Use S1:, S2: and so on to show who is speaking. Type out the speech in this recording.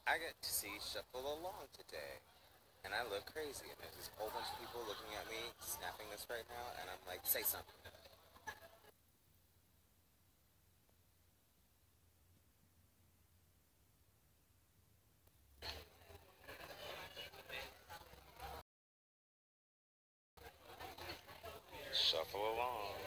S1: I get to see Shuffle Along today, and I look crazy, and there's this whole bunch of people looking at me, snapping this right now, and I'm like, say something. Shuffle along.